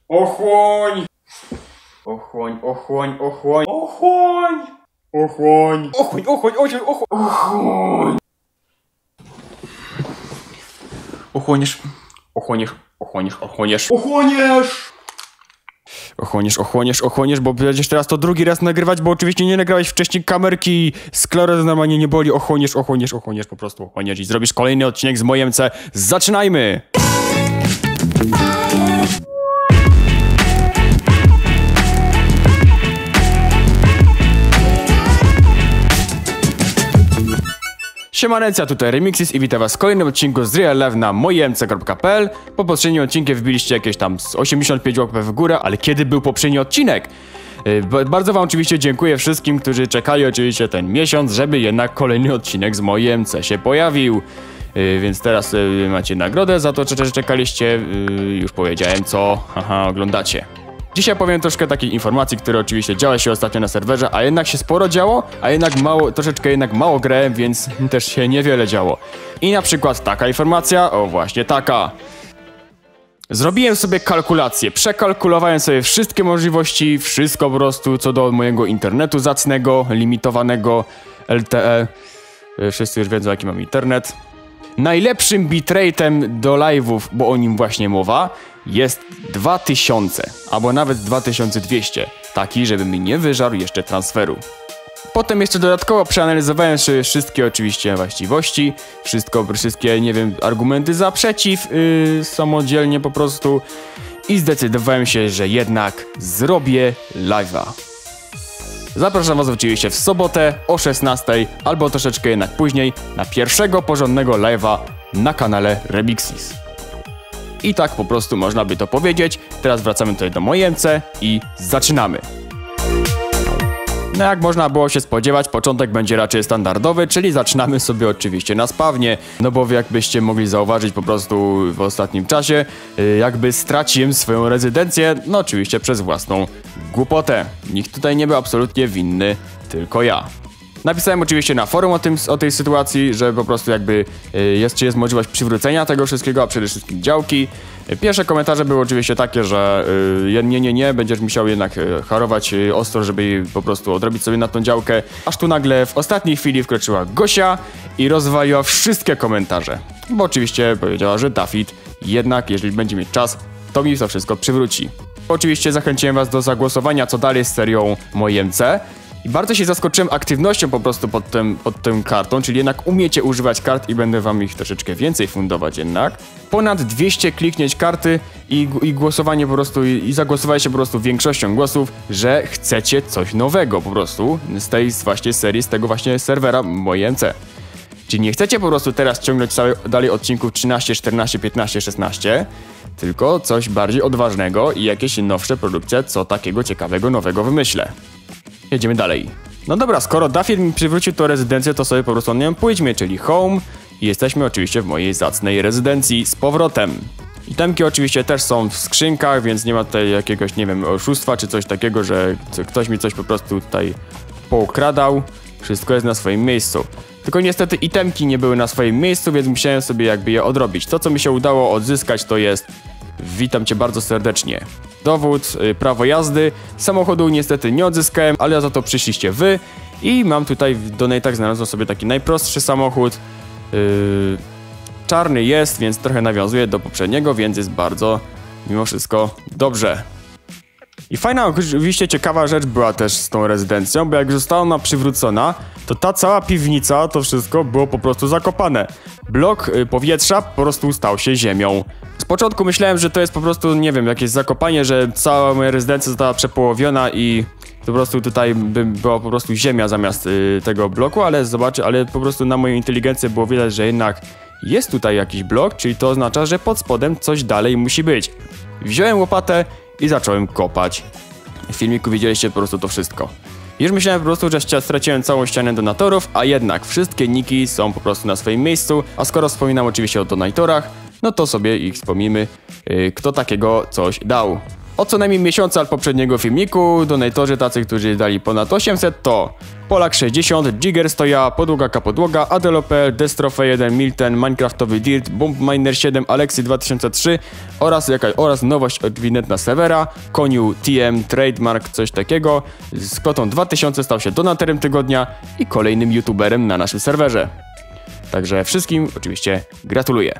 Ochłoń! Ochłoń, ochłoń, ochłoń, ochłoń! Ochłoń! Ochłoń, ochłoń, ochłoń, ochłoń! Ochłoniesz, ochłoniesz, ochłoniesz, ochłoniesz, ochłoniesz! Ochłoniesz, ochłoniesz, ochłoniesz, bo będziesz teraz to drugi raz nagrywać, bo oczywiście nie nagrałeś wcześniej kamerki, skleroza normalnie nie boli, ochłoniesz, ochłoniesz, ochłoniesz, po prostu ochłoniesz i zrobisz kolejny odcinek z Mojemce. Zaczynajmy! Siemanencja, tutaj Remixis i witam was w kolejnym odcinku z Real Life na mojemce.pl. Po poprzednim odcinku wbiliście jakieś tam 85 łapek w górę, ale kiedy był poprzedni odcinek? Bardzo wam oczywiście dziękuję wszystkim, którzy czekali oczywiście ten miesiąc, żeby jednak kolejny odcinek z Mojemce się pojawił. Więc teraz macie nagrodę za to, że czekaliście. Już powiedziałem co, oglądacie. Dzisiaj powiem troszkę takich informacji, które oczywiście działy się ostatnio na serwerze, a jednak się sporo działo, a jednak troszeczkę mało grałem, więc też się niewiele działo. I na przykład taka informacja, o właśnie taka. Zrobiłem sobie kalkulację, przekalkulowałem sobie wszystkie możliwości, wszystko po prostu co do mojego internetu zacnego, limitowanego, LTE. Wszyscy już wiedzą jaki mam internet. Najlepszym bitrate'em do live'ów, bo o nim właśnie mowa, jest 2000, albo nawet 2200, taki, żeby mi nie wyżarł jeszcze transferu. Potem jeszcze dodatkowo przeanalizowałem wszystkie oczywiście właściwości, wszystkie, nie wiem, argumenty za, przeciw, samodzielnie po prostu i zdecydowałem się, że jednak zrobię live'a. Zapraszam was oczywiście w sobotę o 16, albo troszeczkę jednak później, na pierwszego porządnego live'a na kanale Remixis. I tak po prostu można by to powiedzieć. Teraz wracamy tutaj do Mojemce i zaczynamy. No jak można było się spodziewać, początek będzie raczej standardowy, czyli zaczynamy sobie oczywiście na spawnie. No bo jakbyście mogli zauważyć po prostu w ostatnim czasie, jakby straciłem swoją rezydencję, no oczywiście przez własną głupotę. Nikt tutaj nie był absolutnie winny, tylko ja. Napisałem oczywiście na forum o tej sytuacji, że po prostu jakby czy jest możliwość przywrócenia tego wszystkiego, a przede wszystkim działki. Pierwsze komentarze były oczywiście takie, że nie, będziesz musiał jednak harować ostro, żeby po prostu odrobić sobie na tą działkę. Aż tu nagle w ostatniej chwili wkroczyła Gosia i rozwaliła wszystkie komentarze. Bo oczywiście powiedziała, że Dafid jednak, jeżeli będzie mieć czas, to mi to wszystko przywróci. Oczywiście zachęciłem was do zagłosowania, co dalej z serią Mojemce. I bardzo się zaskoczyłem aktywnością po prostu pod tą kartą, czyli jednak umiecie używać kart i będę wam ich troszeczkę więcej fundować jednak. Ponad 200 kliknięć karty i głosowanie po prostu, i zagłosowaliście po prostu większością głosów, że chcecie coś nowego po prostu z tej właśnie serii, z tego właśnie serwera Mojemce. Czyli nie chcecie po prostu teraz ciągnąć dalej odcinków 13, 14, 15, 16, tylko coś bardziej odważnego i jakieś nowsze produkcje, co takiego ciekawego, nowego wymyślę. Jedziemy dalej. No dobra, skoro Dafid mi przywrócił tę rezydencję, to sobie po prostu na nią pójdźmy, czyli home. I jesteśmy oczywiście w mojej zacnej rezydencji z powrotem. Itemki oczywiście też są w skrzynkach, więc nie ma tutaj jakiegoś, nie wiem, oszustwa czy coś takiego, że ktoś mi coś po prostu tutaj poukradał. Wszystko jest na swoim miejscu. Tylko niestety itemki nie były na swoim miejscu, więc musiałem sobie jakby je odrobić. To, co mi się udało odzyskać, to jest... Witam cię bardzo serdecznie. Dowód, prawo jazdy. Samochodu niestety nie odzyskałem, ale za to przyszliście wy. I mam tutaj w donatach znalazłem sobie taki najprostszy samochód. Czarny jest, więc trochę nawiązuje do poprzedniego, więc jest bardzo, mimo wszystko, dobrze. I fajna, oczywiście ciekawa rzecz była też z tą rezydencją, bo jak została ona przywrócona, to ta cała piwnica, to wszystko było po prostu zakopane. Blok powietrza po prostu stał się ziemią. Z początku myślałem, że to jest po prostu, nie wiem, jakieś zakopanie, że cała moja rezydencja została przepołowiona i po prostu tutaj była po prostu ziemia zamiast tego bloku, ale po prostu na moją inteligencję było widać, że jednak jest tutaj jakiś blok, czyli to oznacza, że pod spodem coś dalej musi być. Wziąłem łopatę i zacząłem kopać. W filmiku widzieliście po prostu to wszystko. Już myślałem po prostu, że straciłem całą ścianę donatorów, a jednak wszystkie niki są po prostu na swoim miejscu, a skoro wspominam oczywiście o donatorach, no to sobie ich wspomnimy, kto takiego coś dał. Od co najmniej miesiąca od poprzedniego filmiku, donatorzy tacy, którzy dali ponad 800 to Polak 60, Jigger Stoja, Podłoga Kapodłoga, Adelopel, Destrofe 1, Milten, Minecraftowy Dirt, Bomb Miner 7, Alexy 2003 oraz nowość od Winetna Servera, Koniu TM, Trademark, coś takiego. Z kwotą 2000 stał się donatorem tygodnia i kolejnym youtuberem na naszym serwerze. Także wszystkim oczywiście gratuluję.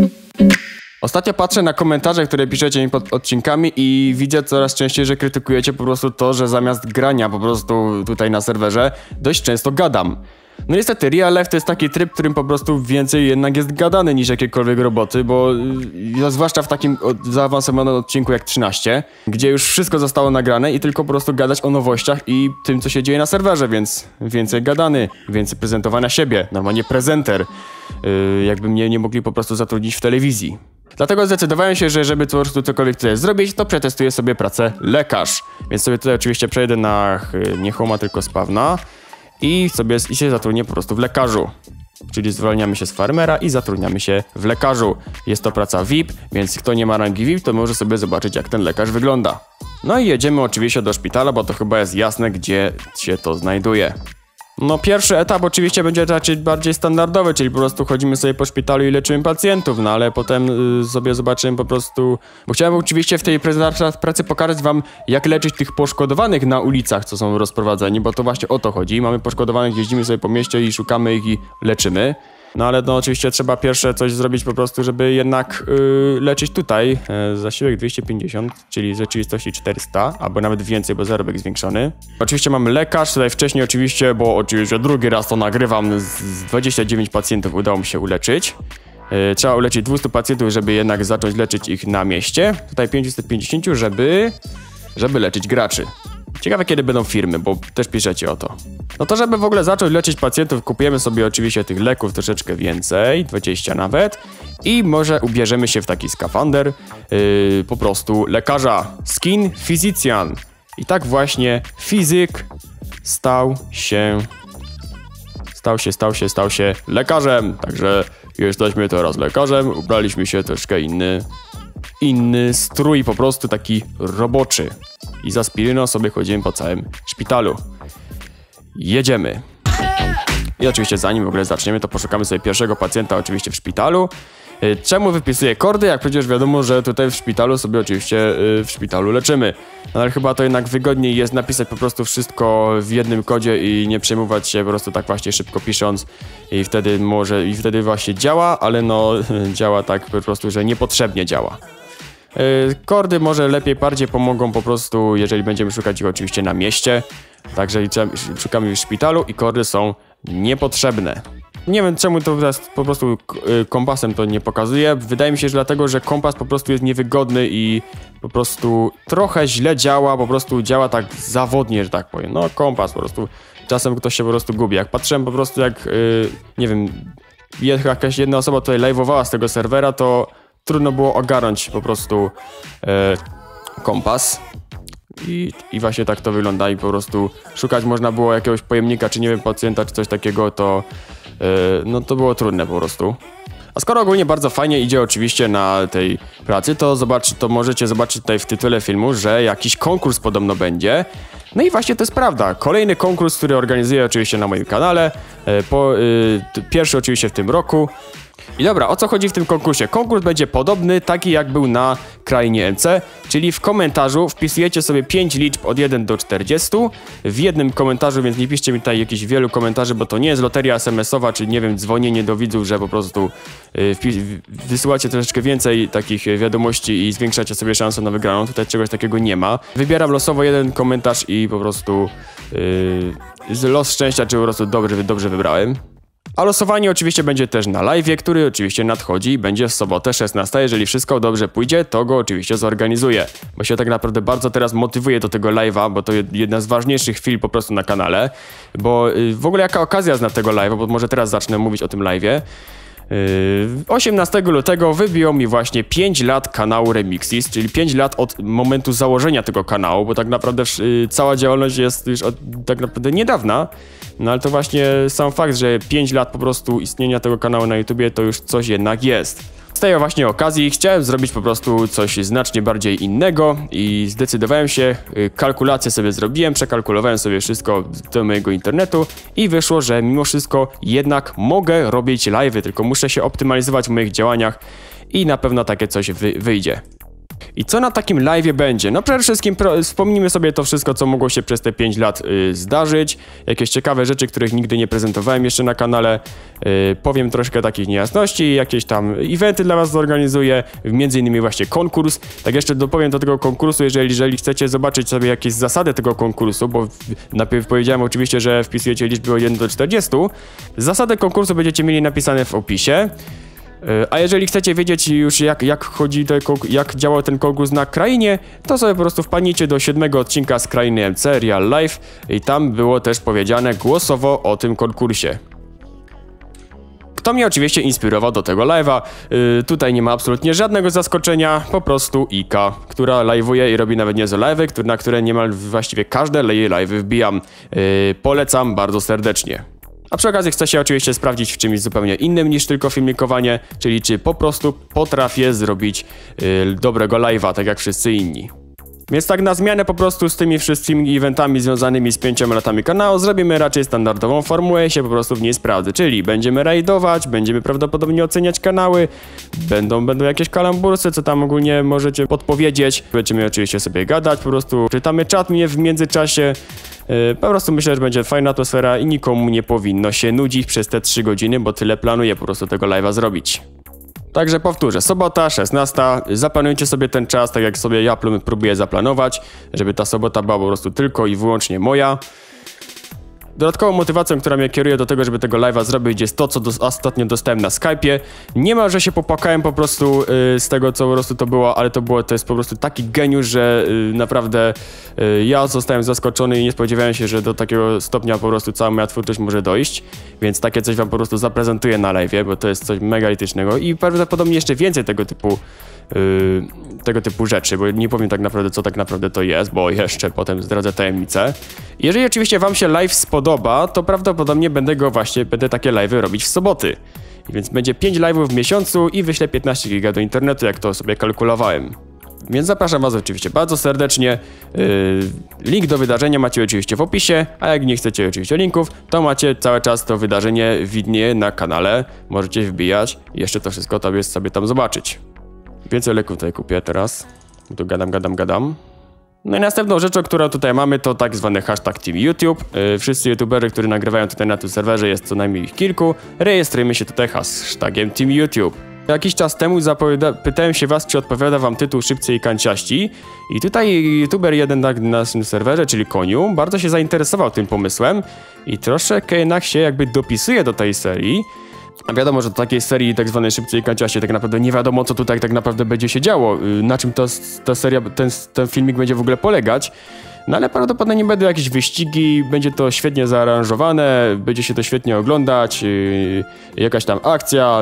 Ostatnio patrzę na komentarze, które piszecie mi pod odcinkami i widzę coraz częściej, że krytykujecie po prostu to, że zamiast grania po prostu tutaj na serwerze dość często gadam. No niestety, Real Life to jest taki tryb, w którym po prostu więcej jednak jest gadany niż jakiekolwiek roboty, bo zwłaszcza w takim zaawansowanym odcinku jak 13, gdzie już wszystko zostało nagrane i tylko po prostu gadać o nowościach i tym, co się dzieje na serwerze, więc więcej gadany, więcej prezentowania siebie, normalnie prezenter, jakby mnie nie mogli po prostu zatrudnić w telewizji. Dlatego zdecydowałem się, że żeby po prostu cokolwiek tutaj zrobić, to przetestuję sobie pracę lekarz. Więc sobie tutaj oczywiście przejdę na nie Homa, tylko Spawna i się zatrudnię po prostu w lekarzu. Czyli zwalniamy się z farmera i zatrudniamy się w lekarzu. Jest to praca VIP, więc kto nie ma rangi VIP, to może sobie zobaczyć, jak ten lekarz wygląda. No i jedziemy oczywiście do szpitala, bo to chyba jest jasne, gdzie się to znajduje. No pierwszy etap oczywiście będzie raczej bardziej standardowy, czyli po prostu chodzimy sobie po szpitalu i leczymy pacjentów, no ale potem sobie zobaczymy po prostu, bo chciałem oczywiście w tej prezentacji pracy pokazać wam, jak leczyć tych poszkodowanych na ulicach, co są rozprowadzeni, bo to właśnie o to chodzi. Mamy poszkodowanych, jeździmy sobie po mieście i szukamy ich i leczymy. No ale no oczywiście trzeba pierwsze coś zrobić po prostu, żeby jednak leczyć tutaj. Zasiłek 250, czyli w rzeczywistości 400, albo nawet więcej, bo zarobek zwiększony. Oczywiście mamy lekarz, tutaj wcześniej oczywiście, bo oczywiście drugi raz to nagrywam, z 29 pacjentów udało mi się uleczyć. Trzeba uleczyć 200 pacjentów, żeby jednak zacząć leczyć ich na mieście. Tutaj 550, żeby leczyć graczy. Ciekawe, kiedy będą firmy, bo też piszecie o to. No to żeby w ogóle zacząć leczyć pacjentów, kupujemy sobie oczywiście tych leków troszeczkę więcej, 20 nawet. I może ubierzemy się w taki skafander, po prostu lekarza. Skin Physician. I tak właśnie fizyk stał się lekarzem. Także jesteśmy teraz lekarzem, ubraliśmy się troszkę inny strój, po prostu taki roboczy. I z aspiryną sobie chodzimy po całym szpitalu. Jedziemy. I oczywiście zanim w ogóle zaczniemy, to poszukamy sobie pierwszego pacjenta oczywiście w szpitalu. Czemu wypisuję kordy? Jak przecież wiadomo, że tutaj w szpitalu sobie oczywiście w szpitalu leczymy. No ale chyba to jednak wygodniej jest napisać po prostu wszystko w jednym kodzie i nie przejmować się po prostu tak właśnie szybko pisząc i wtedy właśnie działa, ale no działa tak po prostu, że niepotrzebnie działa. Kordy może bardziej pomogą po prostu, jeżeli będziemy szukać ich oczywiście na mieście. Także szukamy w szpitalu i kordy są niepotrzebne. Nie wiem, czemu to teraz po prostu kompasem to nie pokazuje. Wydaje mi się, że dlatego, że kompas po prostu jest niewygodny i po prostu trochę źle działa, po prostu działa tak zawodnie, że tak powiem. No kompas po prostu, czasem ktoś się po prostu gubi. Jak patrzyłem po prostu jak, nie wiem, jakaś jedna osoba tutaj live'owała z tego serwera, to trudno było ogarnąć po prostu kompas. I właśnie tak to wygląda i po prostu szukać można było jakiegoś pojemnika, czy nie wiem, pacjenta, czy coś takiego, to no to było trudne po prostu. A skoro ogólnie bardzo fajnie idzie oczywiście na tej pracy, to możecie zobaczyć tutaj w tytule filmu, że jakiś konkurs podobno będzie. No i właśnie to jest prawda. Kolejny konkurs, który organizuję oczywiście na moim kanale. Pierwszy oczywiście w tym roku. I dobra, o co chodzi w tym konkursie? Konkurs będzie podobny, taki jak był na Krainie MC, czyli w komentarzu wpisujecie sobie 5 liczb od 1 do 40 w jednym komentarzu, więc nie piszcie mi tutaj jakichś wielu komentarzy, bo to nie jest loteria SMS-owa, czy nie wiem, dzwonienie do widzów, że po prostu wysyłacie troszeczkę więcej takich wiadomości i zwiększacie sobie szansę na wygraną. Tutaj czegoś takiego nie ma. Wybieram losowo jeden komentarz i po prostu los szczęścia, czy po prostu dobrze wybrałem. A losowanie oczywiście będzie też na live'ie, który oczywiście nadchodzi i będzie w sobotę 16. Jeżeli wszystko dobrze pójdzie, to go oczywiście zorganizuję. Bo się tak naprawdę bardzo teraz motywuję do tego live'a, bo to jedna z ważniejszych chwil po prostu na kanale. Bo w ogóle jaka okazja jest na tego live'a, bo może teraz zacznę mówić o tym live'ie. 18 lutego wybiło mi właśnie 5 lat kanału Remixis, czyli 5 lat od momentu założenia tego kanału, bo tak naprawdę cała działalność jest już od tak naprawdę niedawna. No ale to właśnie sam fakt, że 5 lat po prostu istnienia tego kanału na YouTubie to już coś jednak jest. Z tej właśnie okazji chciałem zrobić po prostu coś znacznie bardziej innego i zdecydowałem się, kalkulację sobie zrobiłem, przekalkulowałem sobie wszystko do mojego internetu i wyszło, że mimo wszystko jednak mogę robić live'y, tylko muszę się optymalizować w moich działaniach i na pewno takie coś wyjdzie. I co na takim live'ie będzie? No przede wszystkim wspomnijmy sobie to wszystko, co mogło się przez te 5 lat zdarzyć. Jakieś ciekawe rzeczy, których nigdy nie prezentowałem jeszcze na kanale. Powiem troszkę takich niejasności, jakieś tam eventy dla was zorganizuję, między innymi właśnie konkurs. Tak jeszcze dopowiem do tego konkursu, jeżeli chcecie zobaczyć sobie jakieś zasady tego konkursu, bo najpierw powiedziałem oczywiście, że wpisujecie liczby od 1 do 40. Zasady konkursu będziecie mieli napisane w opisie. A jeżeli chcecie wiedzieć już jak działał ten konkurs na krainie, to sobie po prostu wpadnijcie do 7 odcinka z Krainy MC Real Life i tam było też powiedziane głosowo o tym konkursie. Kto mnie oczywiście inspirował do tego live'a? Tutaj nie ma absolutnie żadnego zaskoczenia, po prostu Ika, która live'uje i robi nawet niezłe live'y, na które niemal właściwie każde jej live'y wbijam. Polecam bardzo serdecznie. A przy okazji chcę się oczywiście sprawdzić w czymś zupełnie innym niż tylko filmikowanie, czyli czy po prostu potrafię zrobić dobrego live'a, tak jak wszyscy inni. Więc tak na zmianę po prostu z tymi wszystkimi eventami związanymi z 5 latami kanału zrobimy raczej standardową formułę i się po prostu w niej sprawdzę, czyli będziemy rajdować, będziemy prawdopodobnie oceniać kanały, będą jakieś kalambursy, co tam ogólnie możecie podpowiedzieć, będziemy oczywiście sobie gadać, po prostu czytamy czat mnie w międzyczasie. Po prostu myślę, że będzie fajna atmosfera i nikomu nie powinno się nudzić przez te 3 godziny, bo tyle planuję po prostu tego live'a zrobić. Także powtórzę, sobota 16, zaplanujcie sobie ten czas, tak jak sobie ja próbuję zaplanować, żeby ta sobota była po prostu tylko i wyłącznie moja. Dodatkową motywacją, która mnie kieruje do tego, żeby tego live'a zrobić, jest to, co ostatnio dostałem na Skype'ie. Nie ma, że się popłakałem po prostu z tego, co po prostu to było, ale to jest po prostu taki geniusz, że naprawdę ja zostałem zaskoczony i nie spodziewałem się, że do takiego stopnia po prostu cała moja twórczość może dojść. Więc takie coś wam po prostu zaprezentuję na live'ie, bo to jest coś megalitycznego i prawdopodobnie jeszcze więcej tego typu rzeczy, bo nie powiem tak naprawdę, co tak naprawdę to jest, bo jeszcze potem zdradzę tajemnicę. Jeżeli oczywiście wam się live spodoba, to prawdopodobnie będę takie live'y robić w soboty. Więc będzie 5 live'ów w miesiącu i wyślę 15 giga do internetu, jak to sobie kalkulowałem. Więc zapraszam was oczywiście bardzo serdecznie. Link do wydarzenia macie oczywiście w opisie, a jak nie chcecie oczywiście linków, to macie cały czas to wydarzenie widnieje na kanale. Możecie wbijać i jeszcze to wszystko sobie tam zobaczyć. Więcej leków tutaj kupię teraz. Tu gadam. No i następną rzeczą, którą tutaj mamy, to tak zwany hashtag Team YouTube. Wszyscy youtuberzy, którzy nagrywają tutaj na tym serwerze, jest co najmniej ich kilku. Rejestrujemy się tutaj hashtagiem Team YouTube. Jakiś czas temu pytałem się was, czy odpowiada wam tytuł Szybcy i Kanciaści. I tutaj youtuber jeden na naszym serwerze, czyli Koniu, bardzo się zainteresował tym pomysłem. I troszeczkę jednak się jakby dopisuje do tej serii. A wiadomo, że do takiej serii tak zwanej Szybcy i Kanciaści tak naprawdę nie wiadomo, co tutaj tak naprawdę będzie się działo, na czym ta seria, ten filmik będzie w ogóle polegać. No ale prawdopodobnie będą jakieś wyścigi, będzie to świetnie zaaranżowane, będzie się to świetnie oglądać, jakaś tam akcja.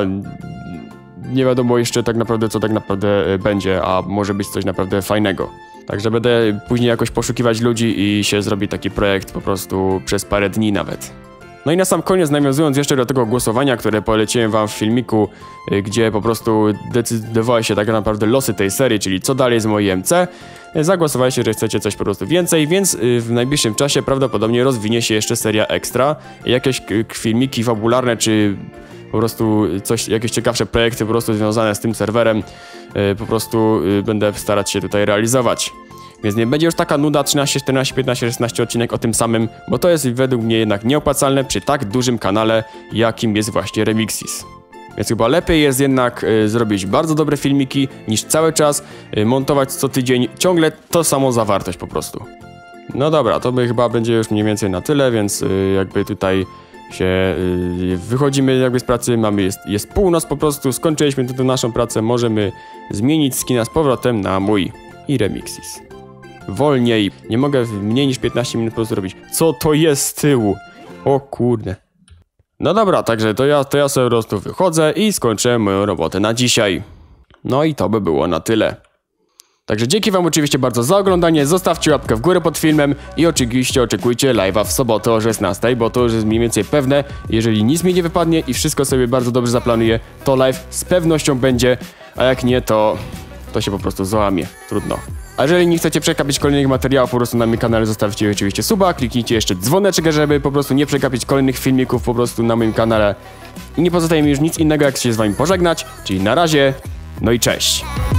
Nie wiadomo jeszcze tak naprawdę, co tak naprawdę będzie, a może być coś naprawdę fajnego. Także będę później jakoś poszukiwać ludzi i się zrobi taki projekt po prostu przez parę dni nawet. No i na sam koniec, nawiązując jeszcze do tego głosowania, które poleciłem wam w filmiku, gdzie po prostu decydowały się tak naprawdę losy tej serii, czyli co dalej z mojej MC, zagłosowaliście, że chcecie coś po prostu więcej, więc w najbliższym czasie prawdopodobnie rozwinie się jeszcze seria ekstra, jakieś filmiki fabularne, czy po prostu jakieś ciekawsze projekty po prostu związane z tym serwerem, po prostu będę starać się tutaj realizować. Więc nie będzie już taka nuda 13, 14, 15, 16 odcinek o tym samym, bo to jest według mnie jednak nieopłacalne przy tak dużym kanale, jakim jest właśnie Remixis. Więc chyba lepiej jest jednak zrobić bardzo dobre filmiki, niż cały czas montować co tydzień ciągle to samą zawartość po prostu. No dobra, to chyba będzie już mniej więcej na tyle, więc jakby tutaj się wychodzimy jakby z pracy, jest północ po prostu, skończyliśmy tutaj naszą pracę, możemy zmienić skina z powrotem na mój i Remixis. Wolniej, nie mogę mniej niż 15 minut po prostu robić. Co to jest z tyłu? O kurde. No dobra, także to ja sobie po prostu wychodzę i skończyłem moją robotę na dzisiaj. No i to by było na tyle. Także dzięki wam oczywiście bardzo za oglądanie, zostawcie łapkę w górę pod filmem i oczywiście oczekujcie live'a w sobotę o 16, bo to już jest mniej więcej pewne. Jeżeli nic mi nie wypadnie i wszystko sobie bardzo dobrze zaplanuję, to live z pewnością będzie, a jak nie, to się po prostu załamie. Trudno. A jeżeli nie chcecie przegapić kolejnych materiałów po prostu na moim kanale, zostawcie oczywiście suba, kliknijcie jeszcze dzwoneczek, żeby po prostu nie przegapić kolejnych filmików po prostu na moim kanale. I nie pozostaje mi już nic innego, jak się z wami pożegnać, czyli na razie, no i cześć.